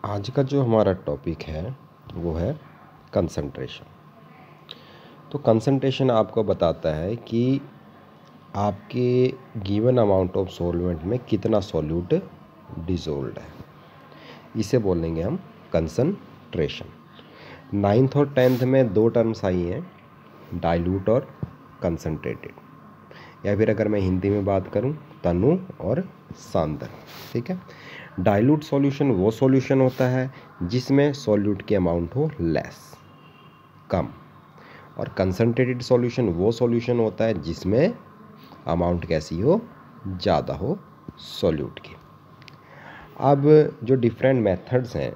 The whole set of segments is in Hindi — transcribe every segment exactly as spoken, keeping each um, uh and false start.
आज का जो हमारा टॉपिक है वो है कंसंट्रेशन। तो कंसंट्रेशन आपको बताता है कि आपके गिवन अमाउंट ऑफ सॉल्वेंट में कितना सॉल्यूट डिसॉल्व्ड है, इसे बोलेंगे हम कंसंट्रेशन। नाइन्थ और टेंथ में दो टर्म्स आई हैं, डाइल्यूट और कंसंट्रेटेड, या फिर अगर मैं हिंदी में बात करूं तनु और सांद्र। ठीक है, डाइल्यूट सॉल्यूशन वो सॉल्यूशन होता है जिसमें सॉल्यूट की अमाउंट हो लेस, कम, और कंसंट्रेटेड सॉल्यूशन वो सॉल्यूशन होता है जिसमें अमाउंट कैसी हो, ज़्यादा हो सॉल्यूट की। अब जो डिफरेंट मेथड्स हैं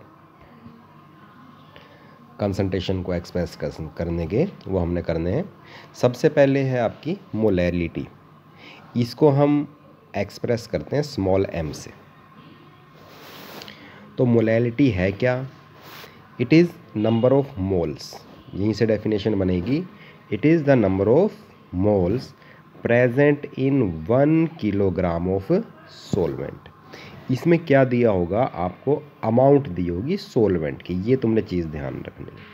कंसंट्रेशन को एक्सप्रेस करने के, वो हमने करने हैं। सबसे पहले है आपकी मोलैरिटी। इसको हम एक्सप्रेस करते हैं स्मॉल एम से। तो मोलैरिटी है क्या? It is number of moles, यहीं से डेफिनेशन बनेगी। It is the number of moles present in one kilogram of solvent. इसमें क्या दिया होगा आपको, अमाउंट दी होगी सोलवेंट की, ये तुमने चीज़ ध्यान रखनी है।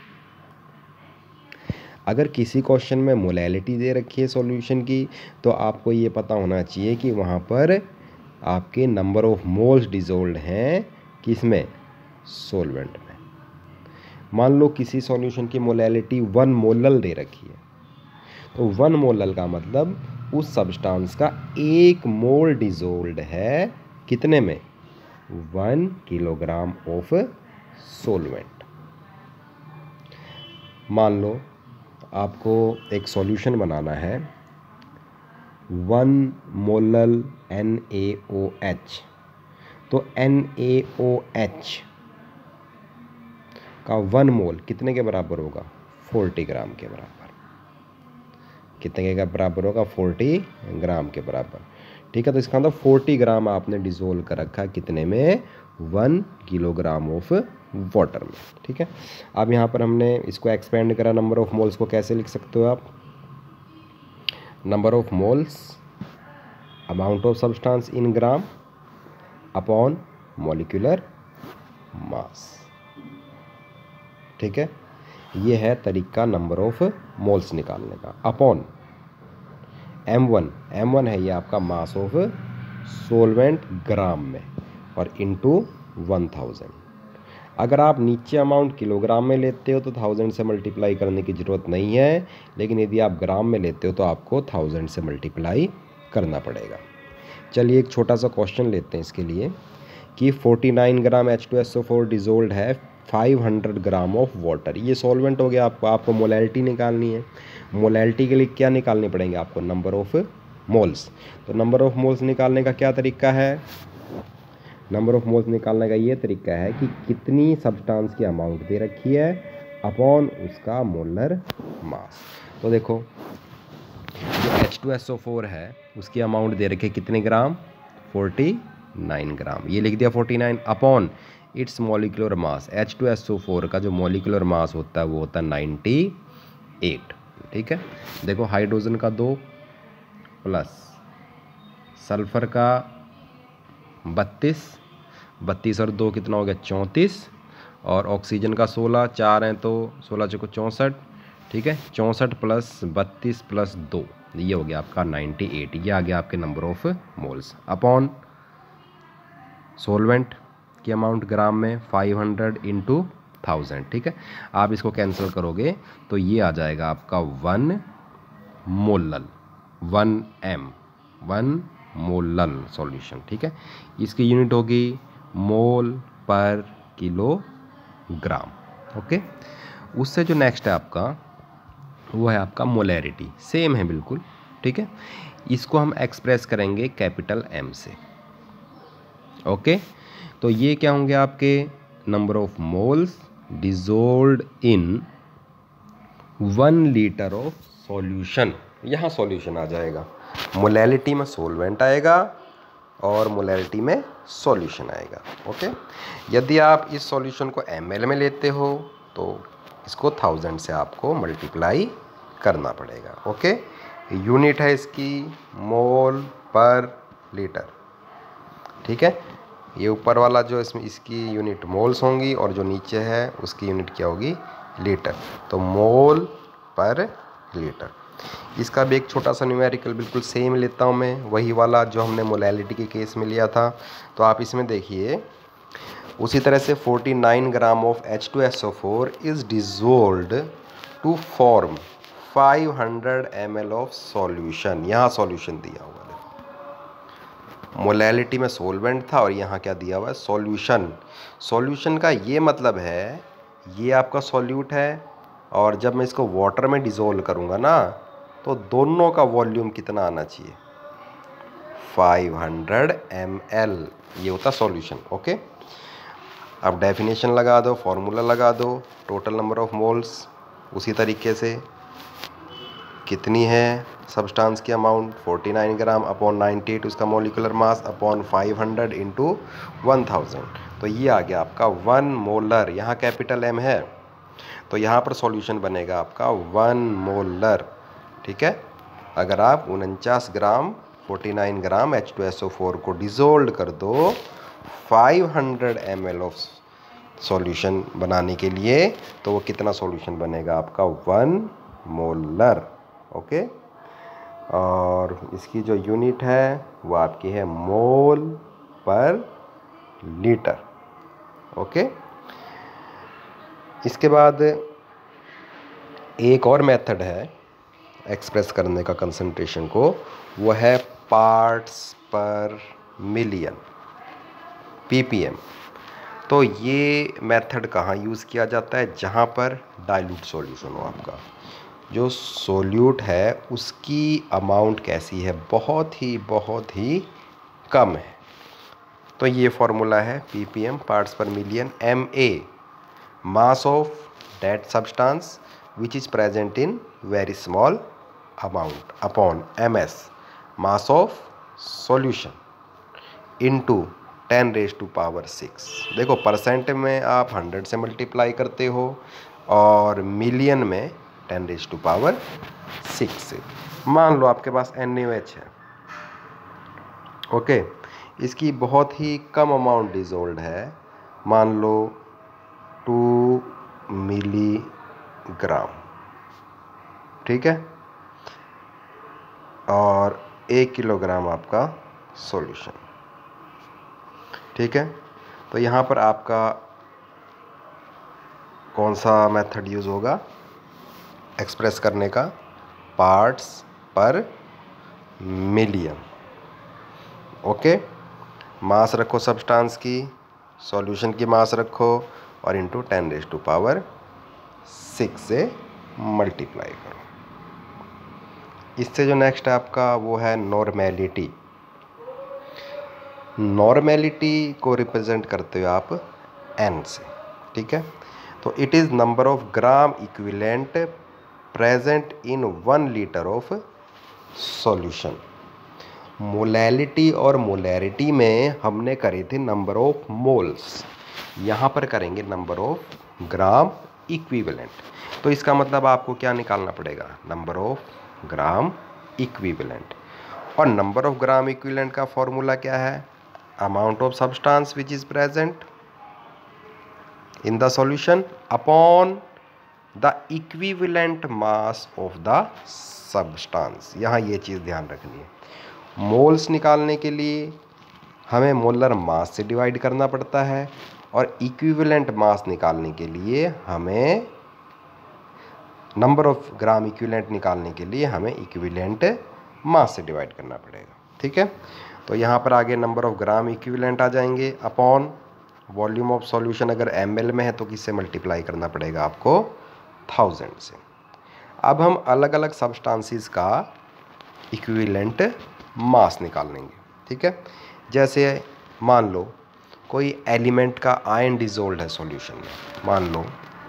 अगर किसी क्वेश्चन में मोलैरिटी दे रखी है सॉल्यूशन की, तो आपको ये पता होना चाहिए कि वहाँ पर आपके नंबर ऑफ मोल्स डिसॉल्व्ड हैं किसमें, सोलवेंट में। मान लो किसी सॉल्यूशन की मोलैरिटी वन मोलल दे रखी है, तो वन मोलल का मतलब उस सब्सटेंस का एक मोल डिसॉल्व्ड है कितने में, वन किलोग्राम ऑफ सोलवेंट। मान लो आपको एक सॉल्यूशन बनाना है, one molal N A O H, तो एन ए ओ एच का वन मोल कितने के बराबर होगा, फोर्टी ग्राम के बराबर। कितने के बराबर होगा, फोर्टी ग्राम के बराबर। ठीक है, तो इसका मतलब फोर्टी ग्राम आपने डिसोल्व कर रखा कितने में, वन किलोग्राम ऑफ वाटर में। ठीक है, अब यहाँ पर हमने इसको एक्सपेंड करा, नंबर ऑफ मोल्स को कैसे लिख सकते हो आप, number of moles amount of substance in gram upon molecular mass. ठीक है, ये है तरीका नंबर ऑफ मोल्स निकालने का, upon M one. M one है ये आपका मास ऑफ सोलवेंट ग्राम में, और इनटू वन थाउजेंड। अगर आप नीचे अमाउंट किलोग्राम में लेते हो तो थाउजेंड से मल्टीप्लाई करने की ज़रूरत नहीं है, लेकिन यदि आप ग्राम में लेते हो तो आपको थाउजेंड से मल्टीप्लाई करना पड़ेगा। चलिए एक छोटा सा क्वेश्चन लेते हैं इसके लिए, कि forty nine gram H two S O four dissolved है five hundred gram of water. ये सॉल्वेंट हो गया आपको, आपको मोलैरिटी निकालनी है। मोलैरिटी के लिए क्या निकालने पड़ेंगे आपको, नंबर ऑफ मोल्स। तो नंबर ऑफ मोल्स निकालने का क्या तरीका है, नंबर ऑफ मोल्स निकालने का ये तरीका है कि कितनी सब्सटेंस की अमाउंट दे रखी है अपॉन उसका मोलर मास। तो देखो जो H two S O four है उसकी अमाउंट दे रखी है कितने ग्राम, फोर्टी नाइन ग्राम। ये लिख दिया forty nine upon its molecular mass. H two S O four का जो मॉलिक्यूलर मास होता है वो होता है नाइन्टी एट। ठीक है, देखो हाइड्रोजन का दो प्लस सल्फर का बत्तीस, बत्तीस और दो कितना हो गया, चौंतीस, और ऑक्सीजन का सोलह, चार हैं तो सोलह चौको चौंसठ। ठीक है, चौंसठ प्लस बत्तीस प्लस दो, ये हो गया आपका नाइन्टी एट। ये आ गया आपके number of moles upon solvent की अमाउंट ग्राम में फाइव हंड्रेड इंटू थाउजेंड। ठीक है, आप इसको कैंसिल करोगे तो ये आ जाएगा आपका one molal, one M, one molal solution. ठीक है, इसकी यूनिट होगी मोल पर किलोग्राम। ओके, उससे जो नेक्स्ट है आपका वो है आपका मोलैरिटी, सेम है बिल्कुल। ठीक है, इसको हम एक्सप्रेस करेंगे कैपिटल एम से। ओके, तो ये क्या होंगे आपके, number of moles dissolved in one litre of solution. यहाँ सॉल्यूशन आ जाएगा, मोलैरिटी में सोलवेंट आएगा और मोलैरिटी में सॉल्यूशन आएगा। ओके, यदि आप इस सॉल्यूशन को एमएल में लेते हो तो इसको थाउजेंड से आपको मल्टीप्लाई करना पड़ेगा। ओके, यूनिट है इसकी मोल पर लीटर। ठीक है, ये ऊपर वाला जो इसमें इसकी यूनिट मोल्स होंगी और जो नीचे है उसकी यूनिट क्या होगी, लीटर। तो मोल पर लीटर। इसका भी एक छोटा सा न्यूमेरिकल बिल्कुल सेम लेता हूँ मैं, वही वाला जो हमने मोलैलिटी के केस में लिया था। तो आप इसमें देखिए उसी तरह से उनचास gram of H two S O four is dissolved to form five hundred M L of solution. यहाँ सॉल्यूशन दिया हुआ है, मोलैलिटी में सोलवेंट था और यहाँ क्या दिया हुआ है, सॉल्यूशन। सॉल्यूशन का ये मतलब है ये आपका सॉल्यूट है और जब मैं इसको वाटर में डिज़ोल्व करूँगा ना तो दोनों का वॉल्यूम कितना आना चाहिए, फाइव हंड्रेड एम एल, ये होता सॉल्यूशन। ओके, अब डेफिनेशन लगा दो, फॉर्मूला लगा दो, टोटल नंबर ऑफ मोल्स उसी तरीके से कितनी है सब्सटेंस की अमाउंट उनचास ग्राम अपॉन अट्ठानवे उसका molecular mass upon five hundred into one thousand. तो ये आ गया आपका वन मोलर, यहाँ कैपिटल एम है तो यहाँ पर सॉल्यूशन बनेगा आपका वन मोलर। ठीक है, अगर आप उनचास ग्राम उनचास gram H two S O four को डिज़ोल्व कर दो five hundred M L of solution बनाने के लिए तो वो कितना सॉल्यूशन बनेगा आपका, वन मोलर। ओके, और इसकी जो यूनिट है वो आपकी है मोल पर लीटर। ओके, इसके बाद एक और मेथड है एक्सप्रेस करने का कंसंट्रेशन को, वो है पार्ट्स पर मिलियन, पीपीएम। तो ये मेथड कहाँ यूज़ किया जाता है, जहाँ पर डाइल्यूट सॉल्यूशन हो, आपका जो सोल्यूट है उसकी अमाउंट कैसी है, बहुत ही बहुत ही कम है। तो ये फॉर्मूला है PPM, parts per million, M A mass of that substance which is present in very small amount upon M S mass of solution into ten raise to power six. देखो परसेंट में आप हंड्रेड से मल्टीप्लाई करते हो और मिलियन में ten raise to power six से। मान लो आपके पास एन ए एच है, ओके, इसकी बहुत ही कम अमाउंट डिजोल्ड है, मान लो टू मिलीग्राम, ठीक है, और एक किलोग्राम आपका सॉल्यूशन। ठीक है, तो यहाँ पर आपका कौन सा मेथड यूज़ होगा एक्सप्रेस करने का, पार्ट्स पर मिलियन। ओके, मास रखो सब्सटेंस की, सॉल्यूशन की मास रखो और into ten raise to power six से मल्टीप्लाई करो। इससे जो नेक्स्ट है आपका वो है नॉर्मेलिटी। नॉर्मेलिटी को रिप्रेजेंट करते हुए आप एन से, ठीक है, तो it is number of gram equivalent present in one litre of solution. Molality और मोलैरिटी में हमने करे थे नंबर ऑफ मोल्स, यहाँ पर करेंगे नंबर ऑफ ग्राम इक्विवेलेंट। तो इसका मतलब आपको क्या निकालना पड़ेगा, नंबर ऑफ ग्राम इक्विवेलेंट। और नंबर ऑफ ग्राम इक्विवेलेंट का फॉर्मूला क्या है, amount of substance which is present in the solution upon the equivalent mass of the substance. यहाँ ये चीज़ ध्यान रखनी है, मोल्स निकालने के लिए हमें मोलर मास से डिवाइड करना पड़ता है और इक्विवेलेंट मास निकालने के लिए हमें नंबर ऑफ ग्राम इक्विवेलेंट निकालने के लिए हमें इक्विवेलेंट मास से डिवाइड करना पड़ेगा। ठीक है, तो यहाँ पर आगे नंबर ऑफ ग्राम इक्विवेलेंट आ जाएंगे अपॉन वॉल्यूम ऑफ सॉल्यूशन, अगर एम एल में है तो किससे मल्टीप्लाई करना पड़ेगा आपको, थाउजेंड से। अब हम अलग अलग सब्सटेंसेस का इक्विवेलेंट मास निकाल लेंगे। ठीक है, जैसे मान लो कोई एलिमेंट का आयन डिजोल्ड है सॉल्यूशन में, मान लो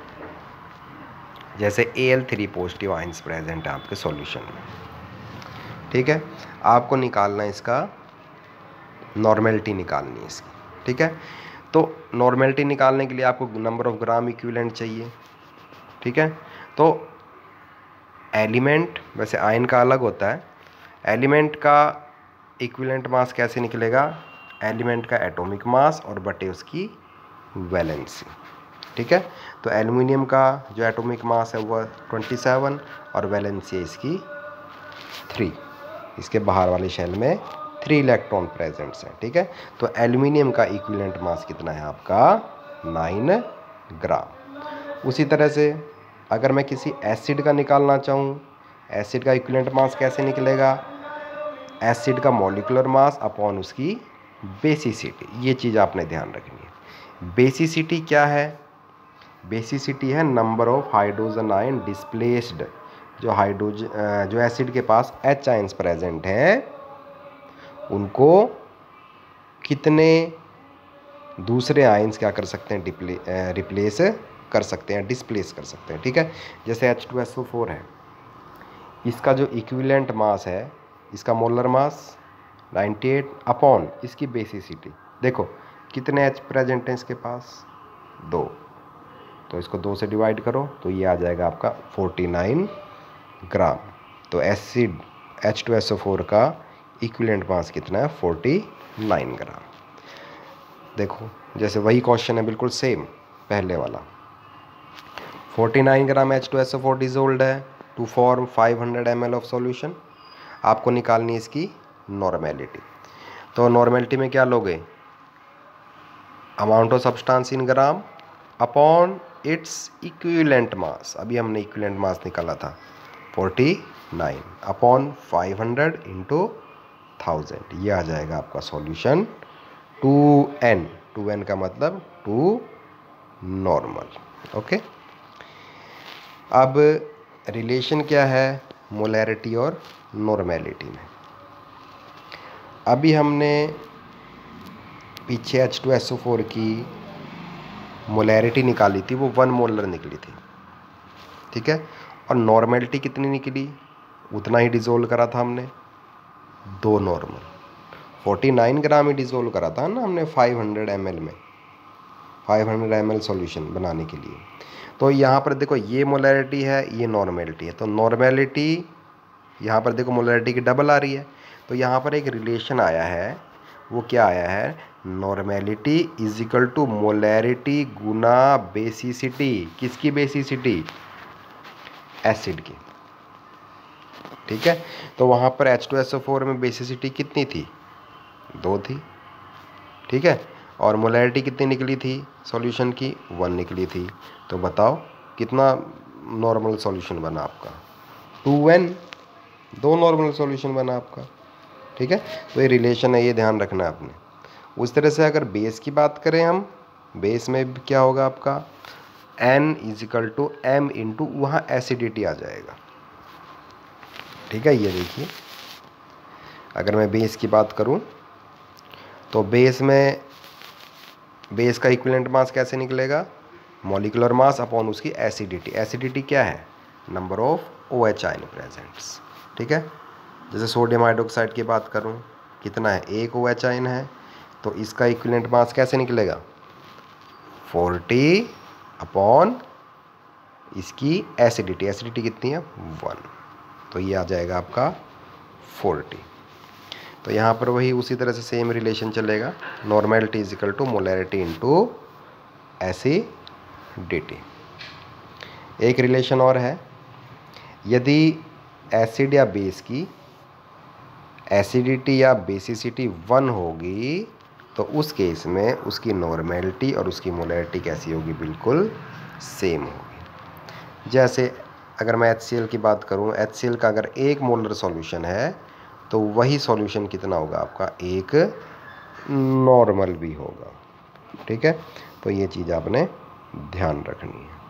जैसे A L three positive ions present है आपके सॉल्यूशन में। ठीक है, आपको निकालना है इसका नॉर्मेलिटी निकालनी है इसकी। ठीक है, तो नॉर्मेलिटी निकालने के लिए आपको नंबर ऑफ ग्राम इक्विवेलेंट चाहिए। ठीक है, तो एलिमेंट वैसे आयन का अलग होता है, एलिमेंट का इक्विवेलेंट मास कैसे निकलेगा, एलिमेंट का एटॉमिक मास और बटे उसकी वैलेंसी। ठीक है, तो एल्युमिनियम का जो एटॉमिक मास है वह सत्ताईस और वैलेंसी है इसकी थ्री। इसके बाहर वाले शेल में थ्री इलेक्ट्रॉन प्रेजेंट्स हैं। ठीक है, तो एल्युमिनियम का इक्विवेलेंट मास कितना है आपका नाइन ग्राम। उसी तरह से अगर मैं किसी एसिड का निकालना चाहूँ, एसिड का इक्विवेलेंट मास कैसे निकलेगा, एसिड का मॉलिक्यूलर मास अपॉन उसकी बेसिसिटी। ये चीज़ आपने ध्यान रखनी है। बेसिसिटी क्या है, बेसिसिटी है number of hydrogen ion displaced. जो हाइड्रोजन जो एसिड के पास एच आयंस प्रेजेंट हैं उनको कितने दूसरे आयंस क्या कर सकते हैं, रिप्लेस कर सकते हैं, डिस्प्लेस कर सकते हैं। ठीक है, जैसे H two S O four है, इसका जो इक्विवेलेंट मास है, इसका मोलर मास अट्ठानवे अपॉन इसकी बेसिसिटी। देखो कितने एच प्रेजेंट हैं इसके पास, दो, तो इसको दो से डिवाइड करो तो ये आ जाएगा आपका उनचास ग्राम। तो acid H two S O four का इक्विवेलेंट मास कितना है, उनचास ग्राम। देखो जैसे वही क्वेश्चन है बिल्कुल सेम पहले वाला। उनचास gram H two S O four dissolved है to form five hundred M L of solution. आपको निकालनी है इसकी नॉर्मेलिटी। तो नॉर्मेलिटी में क्या लोगे, amount of substance in gram upon its equivalent mass. अभी हमने इक्विवेलेंट मास निकाला था उनचास upon five hundred into thousand. ये आ जाएगा आपका solution two N. Two N का मतलब टू नॉर्मल। ओके, अब रिलेशन क्या है मोलैरिटी और नॉर्मेलिटी में। अभी हमने पीछे H two S O four की मोलैरिटी निकाली थी, वो वन मोलर निकली थी। ठीक है, और नॉर्मेलिटी कितनी निकली, उतना ही डिज़ोल्व करा था हमने, दो नॉर्मल। उनचास ग्राम ही डिज़ोल्व करा था ना हमने फाइव हंड्रेड एम एल में, five hundred M L solution बनाने के लिए। तो यहाँ पर देखो ये मोलैरिटी है, ये नॉर्मेलिटी है। तो नॉर्मेलिटी यहाँ पर देखो मोलैरिटी की डबल आ रही है। तो यहाँ पर एक रिलेशन आया है, वो क्या आया है, normality is equal to molarity गुना बेसिसिटी। किसकी बेसिसिटी, एसिड की। ठीक है, तो वहाँ पर H two S O four में बेसिसिटी कितनी थी, दो थी। ठीक है, और मोलैरिटी कितनी निकली थी सॉल्यूशन की, वन निकली थी। तो बताओ कितना नॉर्मल सॉल्यूशन बना आपका, टू एन, दो नॉर्मल सॉल्यूशन बना आपका। ठीक है, तो ये रिलेशन है, ये ध्यान रखना है आपने। उस तरह से अगर बेस की बात करें हम, बेस में क्या होगा आपका N is equal to M into वहाँ एसिडिटी आ जाएगा। ठीक है, ये देखिए अगर मैं बेस की बात करूं तो बेस में बेस का इक्विवेलेंट मास कैसे निकलेगा, मॉलिक्यूलर मास अपॉन उसकी एसिडिटी। एसिडिटी क्या है, number of O H ion presents. ठीक है, जैसे सोडियम हाइड्रोक्साइड की बात करूं, कितना है, एक ओ एच आयन है, तो इसका इक्विवेलेंट मास कैसे निकलेगा, फोर्टी अपॉन इसकी एसिडिटी। एसिडिटी कितनी है, वन, तो ये आ जाएगा आपका फोर्टी। तो यहाँ पर वही उसी तरह से सेम रिलेशन चलेगा, normality is equal to molarity into acidity. एक रिलेशन और है, यदि एसिड या बेस की एसिडिटी या बेसिसिटी वन होगी तो उस केस में उसकी नॉर्मेलिटी और उसकी मोलैरिटी कैसी होगी, बिल्कुल सेम होगी। जैसे अगर मैं एच सी एल की बात करूं, एच सी एल का अगर एक मोलर सॉल्यूशन है तो वही सॉल्यूशन कितना होगा आपका, एक नॉर्मल भी होगा। ठीक है, तो ये चीज़ आपने ध्यान रखनी है।